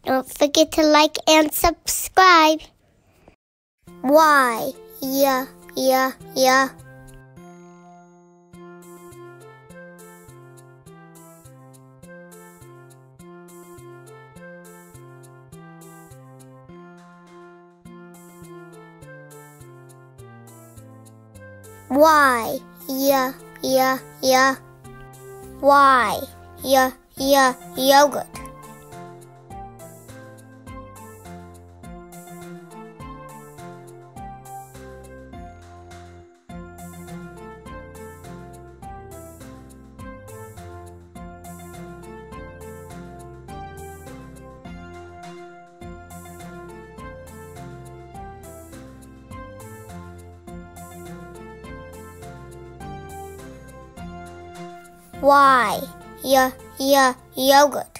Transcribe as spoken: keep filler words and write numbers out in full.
Don't forget to like and subscribe. Y, yeah, yeah, yeah. Y, yeah, yeah, yeah. Y, yeah, yeah, yogurt. Y, yeah, yeah, yogurt.